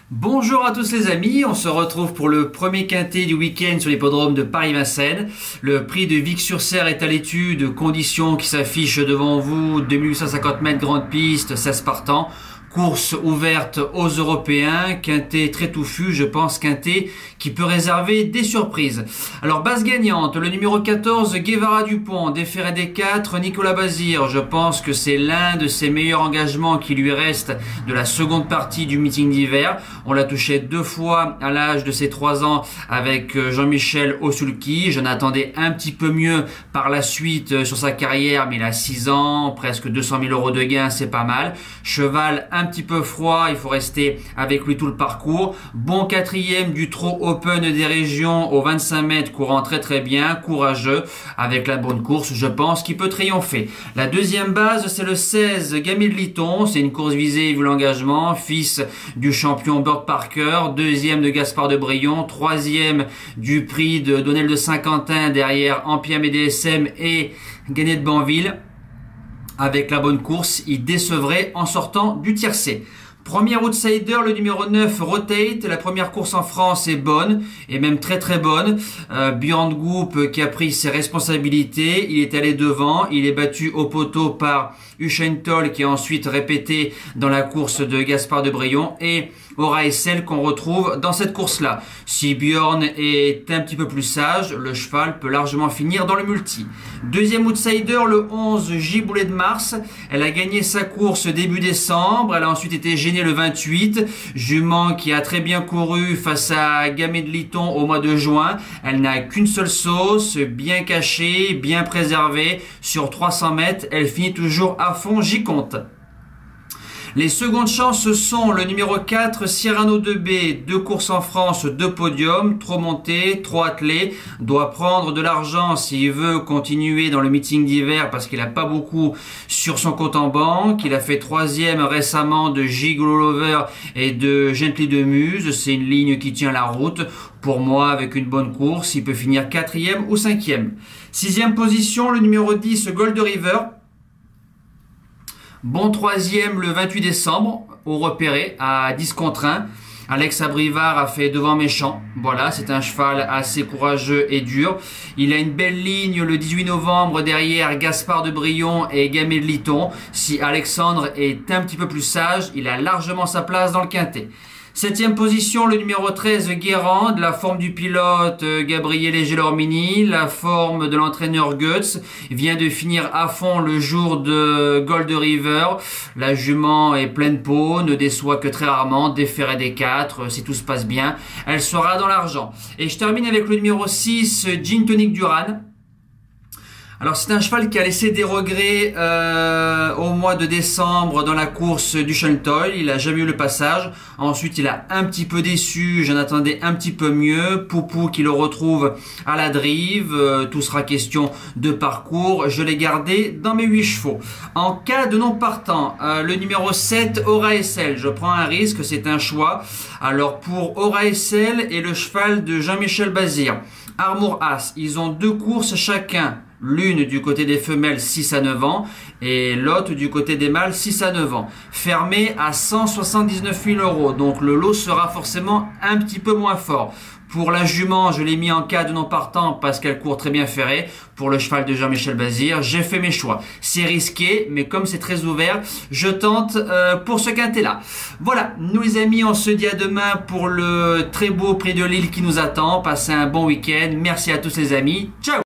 Bonjour à tous les amis, on se retrouve pour le premier quintet du week-end sur l'hippodrome de Paris-Vincennes. Le prix de Vic-sur-Cère est à l'étude, conditions qui s'affichent devant vous, 2850 mètres grande piste, 16 partants. Course ouverte aux Européens, quintet très touffu, je pense quintet qui peut réserver des surprises. Alors base gagnante, le numéro 14, Guevara Dupont, déféré des 4, Nicolas Bazir. Je pense que c'est l'un de ses meilleurs engagements qui lui reste de la seconde partie du meeting d'hiver. On l'a touché 2 fois à l'âge de ses 3 ans avec Jean-Michel Osulki. Je n'attendais un petit peu mieux par la suite sur sa carrière, mais il a 6 ans, presque 200 000 € de gains, c'est pas mal. Cheval un petit peu froid, il faut rester avec lui tout le parcours. Bon quatrième du trot open des régions aux 25 mètres, courant très très bien, courageux, avec la bonne course, je pense qu'il peut triompher. La deuxième base, c'est le 16, Gamay de Liton, c'est une course visée vu l'engagement, fils du champion Bird Parker, deuxième de Gaspard de Brion, troisième du prix de Donnel de Saint-Quentin derrière Ampiam et DSM et Gagné de Banville. Avec la bonne course, il décevrait en sortant du tiercé. Premier outsider, le numéro 9, Rotate. La première course en France est bonne, et même très très bonne. Björn Goop qui a pris ses responsabilités, il est allé devant, il est battu au poteau par Usain Toll qui a ensuite répété dans la course de Gaspard de Brion, et Aura Essel qu'on retrouve dans cette course-là. Si Björn est un petit peu plus sage, le cheval peut largement finir dans le multi. Deuxième outsider, le 11, Giboulet de Mars. Elle a gagné sa course début décembre, elle a ensuite été gênée le 28. Jument qui a très bien couru face à Gamay de Liton au mois de juin. Elle n'a qu'une seule sauce, bien cachée, bien préservée. Sur 300 mètres, elle finit toujours à fond, j'y compte. Les secondes chances sont le numéro 4, Cyrano 2B, 2 courses en France, 2 podiums, trop monté, trop attelé, doit prendre de l'argent s'il veut continuer dans le meeting d'hiver parce qu'il n'a pas beaucoup sur son compte en banque. Il a fait 3e récemment de Gigolo Lover et de Gently de Muse, c'est une ligne qui tient la route. Pour moi, avec une bonne course, il peut finir 4e ou 5e. 6e position, le numéro 10, Gold River. Bon 3e le 28 décembre, au repéré, à 10 contre 1. Alex Abrivard a fait devant méchant. Voilà, c'est un cheval assez courageux et dur. Il a une belle ligne le 18 novembre derrière Gaspard de Brion et Gamay de Liton. Si Alexandre est un petit peu plus sage, il a largement sa place dans le quintet. 7e position, le numéro 13, Guérande, la forme du pilote Gabriele Gelormini, la forme de l'entraîneur Goetz, vient de finir à fond le jour de Gold River. La jument est pleine peau, ne déçoit que très rarement, déféré des 4, si tout se passe bien, elle sera dans l'argent. Et je termine avec le numéro 6, Gin Tonic Duran. Alors c'est un cheval qui a laissé des regrets au mois de décembre dans la course du Toll. Il a jamais eu le passage. Ensuite il a un petit peu déçu, j'en attendais un petit peu mieux. Poupou qui le retrouve à la drive. Tout sera question de parcours. Je l'ai gardé dans mes 8 chevaux. En cas de non partant, le numéro 7, Aura Essel. Je prends un risque, c'est un choix. Alors pour Aura Essel et le cheval de Jean-Michel Bazir, Armour As, ils ont 2 courses chacun. L'une du côté des femelles 6 à 9 ans et l'autre du côté des mâles 6 à 9 ans. Fermé à 179 000 €. Donc le lot sera forcément un petit peu moins fort. Pour la jument, je l'ai mis en cas de non partant parce qu'elle court très bien ferrée. Pour le cheval de Jean-Michel Bazir, j'ai fait mes choix. C'est risqué, mais comme c'est très ouvert, je tente pour ce quintet-là. Voilà, nous les amis, on se dit à demain pour le très beau prix de Lille qui nous attend. Passez un bon week-end. Merci à tous les amis. Ciao!